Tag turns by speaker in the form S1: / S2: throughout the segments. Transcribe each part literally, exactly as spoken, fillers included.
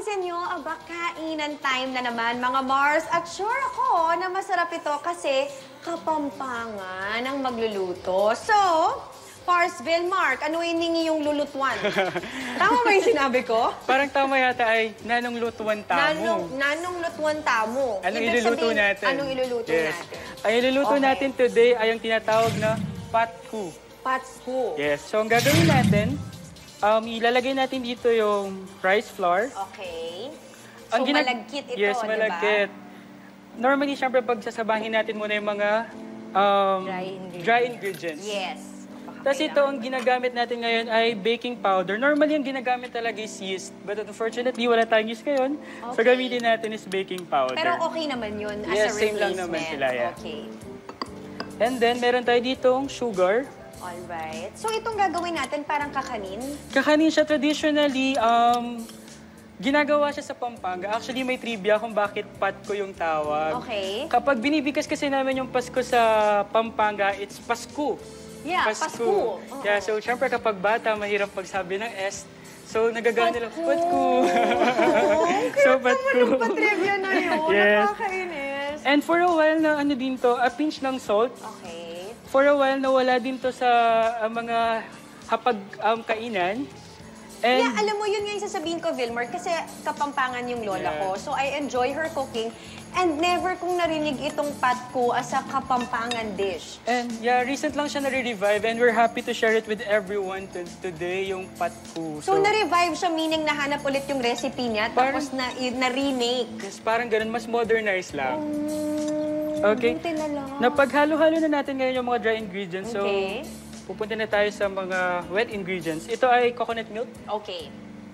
S1: napansin nyo, aba, kainan time na naman, mga Mars. At sure ako na masarap ito kasi Kapampangan ang magluluto. So, Parsville, Mark, ano iningi yung lulutuan? Tama ba yung sinabi ko?
S2: Parang tama yata ay nanong lutuan tamo.
S1: Nanong, nanong lutuan tamo.
S2: Anong
S1: Ibig
S2: iluluto
S1: sabihin,
S2: natin?
S1: Anong iluluto
S2: yes.
S1: natin?
S2: Ang iluluto okay. natin today ay ang tinatawag na patku.
S1: Patku.
S2: Yes. So, ang gagawin natin, um, ilalagay natin dito yung rice flour.
S1: Okay. So,
S2: ang
S1: malagkit ito,
S2: yes, malagkit. Diba? Normally, syempre, pag sasabahin natin muna yung mga um,
S1: dry ingredients.
S2: Dry ingredients.
S1: Yes.
S2: Tapos ito, ang ginagamit natin ngayon ay baking powder. Normally, ang ginagamit talaga is yeast. But unfortunately, wala tayong yeast ngayon. Okay. So, gamitin natin is baking powder.
S1: Pero okay naman yun as
S2: yes,
S1: a replacement.
S2: Same lang naman sila, yeah.
S1: Okay.
S2: And then, meron tayo ditong sugar.
S1: Alright. So, itong gagawin natin parang kakanin?
S2: Kakanin siya traditionally, um, ginagawa siya sa Pampanga. Actually, may trivia kung bakit patko yung tawag.
S1: Okay.
S2: Kapag binibigas kasi namin yung Pasko sa Pampanga, it's Pasko.
S1: Yeah, Pasko. Pasko. Oh.
S2: Yeah, so syempre kapag bata, mahirap pagsabi ng S. So nagagawa nila, Patko. So, Patko.
S1: Naman yung patrivia na yun.
S2: Yes.
S1: Nakakainis.
S2: And for a while na ano din to, a pinch ng salt.
S1: Okay.
S2: For a while nawala din to sa uh, mga hapag um, kainan. And,
S1: yeah, alam mo, yun nga yung sasabihin ko, Vilmar, kasi Kapampangan yung lola yeah. ko. So, I enjoy her cooking. And never kong narinig itong patku as a Kapampangan dish.
S2: And yeah, recent lang siya nare-revive and we're happy to share it with everyone to, today, yung patku.
S1: So, so na-revive siya, meaning nahanap ulit yung recipe niya, parang, tapos na-remake. Na
S2: yes, parang ganun, mas modernized lang.
S1: Um,
S2: okay.
S1: Na lang.
S2: Napaghalo-halo na natin ngayon yung mga dry ingredients.
S1: Okay.
S2: So, pupunta na tayo sa mga wet ingredients. Ito ay coconut milk.
S1: Okay.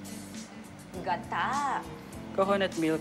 S1: Gata.
S2: Coconut milk.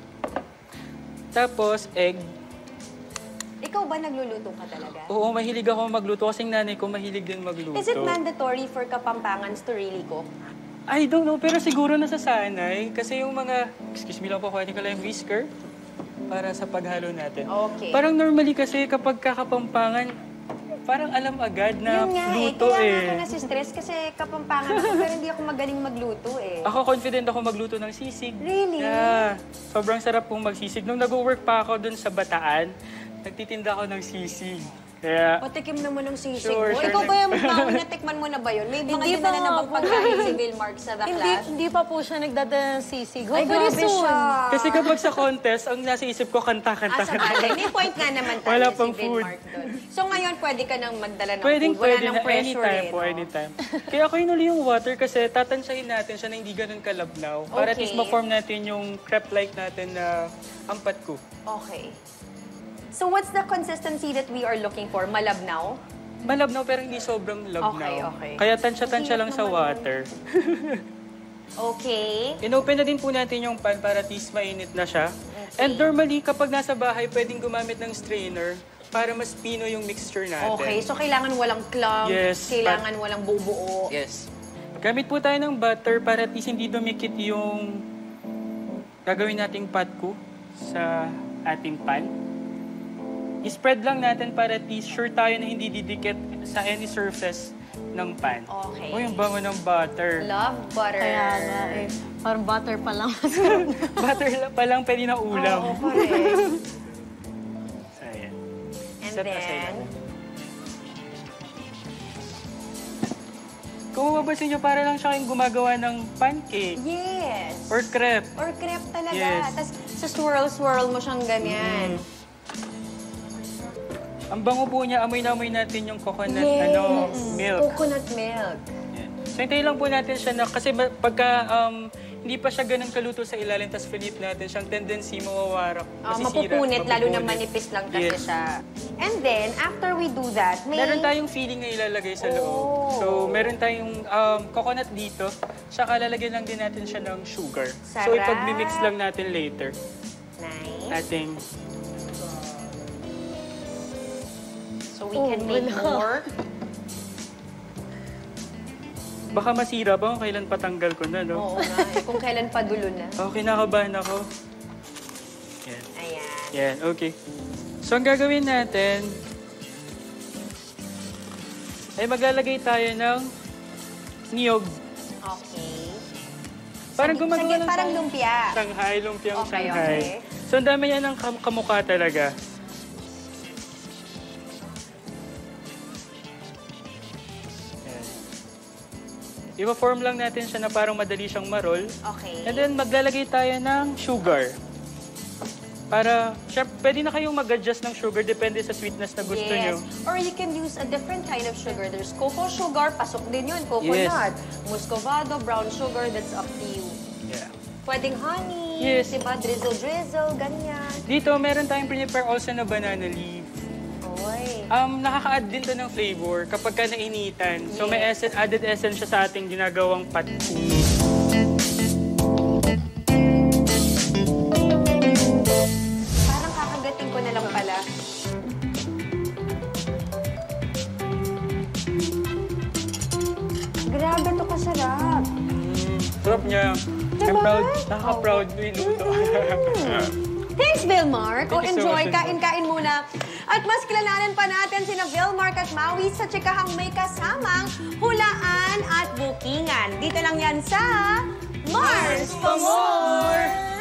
S2: Tapos, egg.
S1: Ikaw ba nagluluto ka talaga?
S2: Oo, mahilig ako magluto. Kasing nanay ko mahilig din magluto.
S1: Is it mandatory for Kapampangans to really cook?
S2: I don't know, pero siguro nasasanay. Kasi yung mga, excuse me lang po, kuhanin ko lang yung whisker para sa paghalo natin.
S1: Okay.
S2: Parang normally kasi kapag kakapampangan, parang alam agad na
S1: yun nga,
S2: luto
S1: eh. Kaya
S2: eh.
S1: nga ako nasi-stress kasi Kapampangan ako, pero hindi ako magaling magluto eh.
S2: Ako confident ako magluto ng sisig.
S1: Really?
S2: Yeah. Sobrang sarap pong magsisig. Nung nag-work pa ako dun sa Bataan, nagtitinda ako ng sisig. Kaya...
S1: Patikim naman ng sisig
S2: sure,
S1: mo.
S2: sure,
S1: Ikaw ba yung mami natikman mo na ba yun? May mga
S3: Hindi
S1: dinala
S3: pa
S1: na bang
S3: po.
S1: pagkain si Vilmark sa baklas?
S3: Hindi, hindi pa po siya nagdadala ng sisig.
S1: Ay,
S3: very
S1: grabe
S3: soon.
S1: siya.
S2: Kasi kapag sa contest, ang nasa isip ko, kanta, kanta,
S1: Ah, sa
S2: kanta.
S1: bagay. May point nga naman tayo
S2: Wala
S1: si
S2: pang food.
S1: Vilmark doon. So ngayon, pwede ka nang magdala ng
S2: Pwedeng,
S1: food. Wala
S2: pwede
S1: nang
S2: na
S1: pressure
S2: anytime
S1: eh,
S2: po,
S1: no?
S2: anytime. Kaya ako inuli yung water kasi tatansyahin natin siya na hindi ganun kalabnaw. Para at
S1: Okay.
S2: least ma-form natin yung crepe-like natin na ang patku.
S1: Okay. So what's the consistency that we are looking for? Malabnaw?
S2: Malabnaw pero hindi sobrang labnaw.
S1: Okay, okay.
S2: Kaya tansya-tansya lang sa
S1: naman
S2: water.
S1: Okay.
S2: Inopen na din po natin yung pan para at least mainit na siya.
S1: Okay.
S2: And normally, kapag nasa bahay, pwedeng gumamit ng strainer para mas pino yung mixture natin.
S1: Okay, so kailangan walang clump,
S2: Yes,
S1: kailangan walang bubuo.
S2: Yes. Gamit po tayo ng butter para at least hindi dumikit yung gagawin nating patku sa ating pan. I-spread lang natin para at least sure tayo na hindi didikit sa any surface ng pan.
S1: Okay.
S2: O yung bango ng butter.
S1: Love butter.
S3: Kaya nga eh. Parang butter pa lang.
S2: Butter pa lang pwede na ulam.
S1: Oo, correct.
S2: So, ayan.
S1: And
S2: Set
S1: then,
S2: aside natin. Kung mapapansin nyo, para lang siya kayong gumagawa ng pancake.
S1: yes.
S2: Or crepe.
S1: Or crepe talaga.
S2: Yes.
S1: Tapos sa swirl-swirl mo siyang ganyan.
S2: Mm. Ang bango po niya, amoy na amoy natin yung coconut
S1: Yes.
S2: ano, milk.
S1: Coconut milk.
S2: Yan. So, hintayin lang po natin siya na, kasi ma- pagka um, hindi pa siya ganun kaluto sa ilalim, tapos flip natin, siyang tendency mawawarak,
S1: Ah,
S2: masisira.
S1: mapupunit, lalo na
S2: mapupunit.
S1: manipis lang kasi
S2: Yes.
S1: siya. And then, after we do that, may...
S2: Meron tayong filling na ilalagay sa loob.
S1: Oh.
S2: So, meron tayong um, coconut dito, saka lalagyan lang din natin siya ng sugar. So,
S1: Sarap.
S2: ipag-mix lang natin later.
S1: Nice.
S2: Ating...
S1: So we can
S3: Oh,
S1: make
S3: wala.
S1: more.
S2: Baka masira ba kung kailan patanggal ko na, no?
S1: Oo nga, eh, kung kailan pa dulo na.
S2: Oh, kinakabahan ako. Yan.
S1: Ayan.
S2: Yan, okay. So, ang gagawin natin ay maglalagay tayo ng niyog.
S1: Okay.
S2: Parang
S1: Sa-
S2: gumagawa
S1: sa-
S2: ng
S1: Parang lumpia.
S2: Shanghai, lumpiang
S1: Okay,
S2: Shanghai.
S1: okay.
S2: So, ang dami yan ng kam kamukha talaga. Ayan. Ipa-form lang natin siya na parang madali siyang marol.
S1: Okay.
S2: And then, maglalagay tayo ng sugar. Para, syempre, pwede na kayong mag-adjust ng sugar depende sa sweetness na gusto nyo.
S1: Yes. Or you can use a different kind of sugar. There's cocoa sugar, pasok din yun, coconut. Muscovado, brown sugar, that's up to you.
S2: Yeah.
S1: Pwedeng honey,
S2: Yes.
S1: diba? Drizzle-drizzle, ganyan.
S2: Dito, meron tayong prepare also na banana leaf.
S1: Oy.
S2: Um, nakaka-add din to ng flavor kapag ka nainitan. So, may
S1: Yes.
S2: essen, added essence siya sa ating ginagawang patku.
S1: Parang kakagating ko na lang pala. Grabe to kasarap.
S2: Mm, sarap niya. I'm
S1: Diba?
S2: proud. Nakaka-proud oh. Niluto.
S1: Thanks, Vilmark. O,
S2: Thank you so
S1: enjoy.
S2: much.
S1: Kain-kain muna. At mas kilalanin pa natin sina Vilmark at Maui sa tsikahang may kasamang hulaan at bukingan. Dito lang yan sa Mars for More!